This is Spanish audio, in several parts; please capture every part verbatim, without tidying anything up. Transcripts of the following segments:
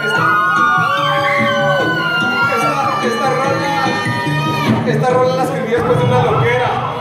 Esta, esta rola, esta rola la escribí después de una loquera.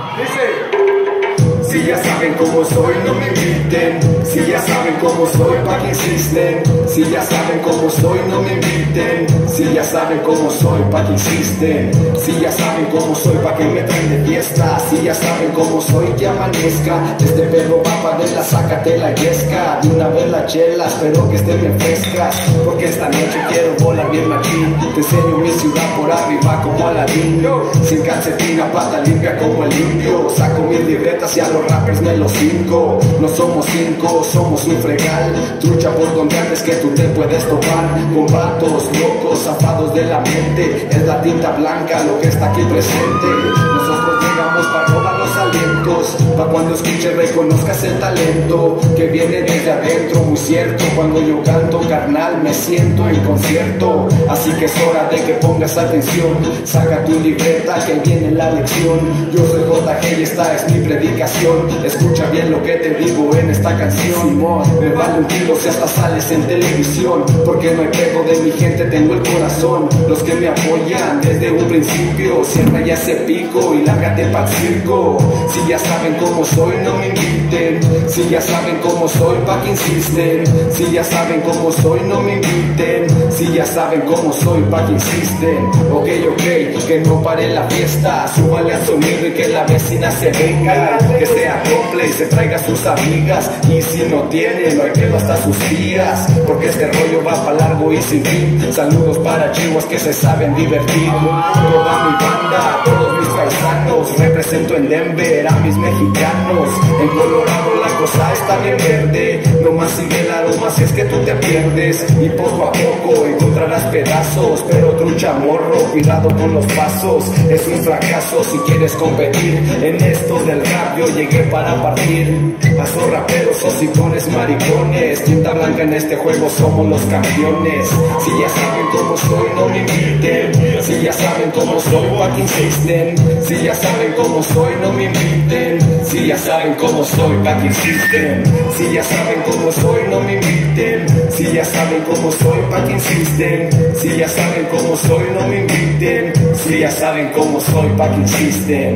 Dice: si ya saben cómo soy, no me inviten. Si ya saben cómo soy, pa' que insisten. Si ya saben cómo soy, no me inviten. Si ya saben cómo soy, pa' que insisten. Si ya saben cómo soy, pa' que me traen de fiesta. Si ya saben cómo soy, que amanezca. Este perro va pa' de la sácate la yesca. De una vez la chela, espero que estén bien frescas, porque esta noche quiero volar bien machín. Te enseño mi ciudad por arriba como Aladín. Sin calcetina, pata limpia como el limpio. Saco mis libretas y a los rappers me los cinco. No somos cinco, somos un fregal. Trucha por donde antes que tú te puedes topar. Con vatos locos, zafados de la mente. Es la tinta blanca lo que está aquí presente. Nosotros llegamos para robar los alientos, pa' cuando escuches reconozcas el talento que viene desde adentro, muy cierto. Cuando yo canto, carnal, me siento en concierto. Así que es hora de que pongas atención. Saca tu libreta que viene la lección. Yo soy J G y esta es mi predicación. Escucha bien lo que te digo en esta canción. Simón, me vale un kilo si hasta sales en televisión, porque no hay pedo de mi gente, tengo el corazón. Los que me apoyan desde un principio, cierra ya ese pico y lárgate pa'l circo. Si ya saben cómo soy, no me inviten. Si ya saben cómo soy, pa' que insisten. Si ya saben cómo soy, no me inviten. Si ya saben cómo soy, pa' que insisten. Ok, ok, que no pare la fiesta. Súbale al sonido y que la vecina se venga. Que se acople y se traiga a sus amigas. Y si no tiene, no hay que hasta sus tías, porque este rollo va pa' largo y sin fin. Saludos para chivos que se saben divertir. Toda mi banda, todos mis paisanos. Represento en Denver a mis mexicanos. En Colorado la cosa está bien verde. Nomás sigue el aroma si es que tú te pierdes. Y poco a poco encontrarás pedazos. Pero trucha morro, cuidado con los pasos. Es un fracaso si quieres competir. En esto del rap yo llegué para partir. A esos raperos, hocicones, maricones. Tinta blanca en este juego somos los campeones. Si ya saben cómo soy, no me inviten. Si ya saben cómo soy, pa' que insisten. Si ya saben cómo soy, no me inviten. Si ya saben cómo soy, pa' que insisten. Si ya saben cómo soy, no me inviten. Si ya saben cómo soy, pa' que insisten. Si ya saben cómo soy, no me inviten. Si ya saben cómo soy, pa' que insisten.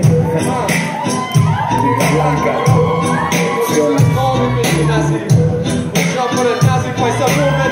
Tinta Blanca. Mucho por el nazi, mucho por el nazi, pues se